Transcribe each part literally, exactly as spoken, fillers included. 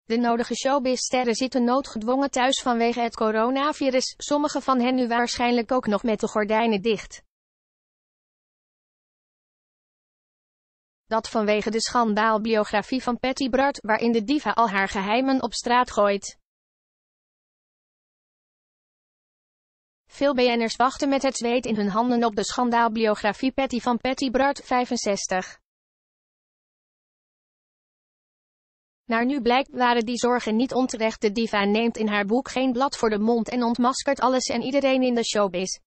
De nodige showbizsterren zitten noodgedwongen thuis vanwege het coronavirus, sommige van hen nu waarschijnlijk ook nog met de gordijnen dicht. Dat vanwege de schandaalbiografie van Patty Bart, waarin de diva al haar geheimen op straat gooit. Veel B N'ers wachten met het zweet in hun handen op de schandaalbiografie Patty van Patty Bart, vijfenzestig. Naar nu blijkt, waren die zorgen niet onterecht. De diva neemt in haar boek geen blad voor de mond en ontmaskert alles en iedereen in de showbiz.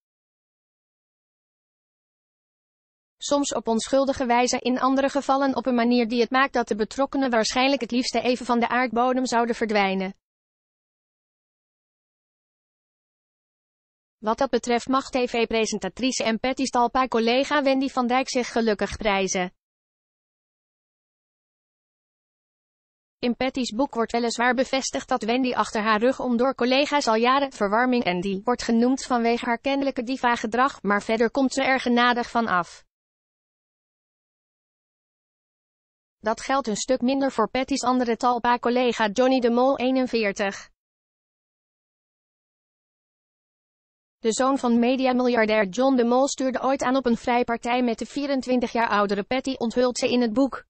Soms op onschuldige wijze, in andere gevallen op een manier die het maakt dat de betrokkenen waarschijnlijk het liefste even van de aardbodem zouden verdwijnen. Wat dat betreft mag tv-presentatrice en Patty's talpa-collega Wendy van Dijk zich gelukkig prijzen. In Patty's boek wordt weliswaar bevestigd dat Wendy achter haar rug om door collega's al jaren verwarming en die wordt genoemd vanwege haar kennelijke diva-gedrag, maar verder komt ze er genadig van af. Dat geldt een stuk minder voor Patty's andere talpa-collega Johnny de Mol, eenenveertig. De zoon van mediamiljardair John de Mol stuurde ooit aan op een vrijpartij met de vierentwintig jaar oudere Patty, onthult ze in het boek.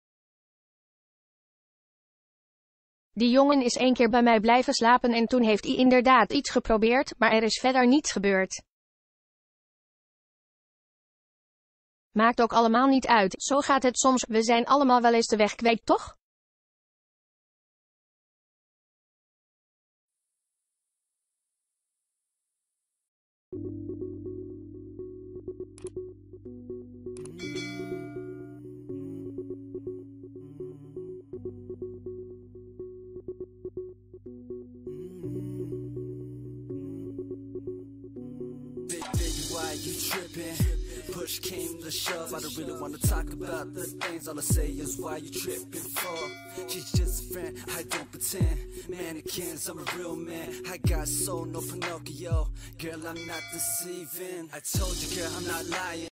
Die jongen is één keer bij mij blijven slapen en toen heeft hij inderdaad iets geprobeerd, maar er is verder niets gebeurd. Maakt ook allemaal niet uit, zo gaat het soms, we zijn allemaal wel eens de weg kwijt, toch? Why you trippin'? Push came to shove, I don't really wanna talk about the things. All I say is why you trippin' for? She's just a friend, I don't pretend. Mannequins, I'm a real man. I got soul, no Pinocchio. Girl, I'm not deceiving. I told you, girl, I'm not lying.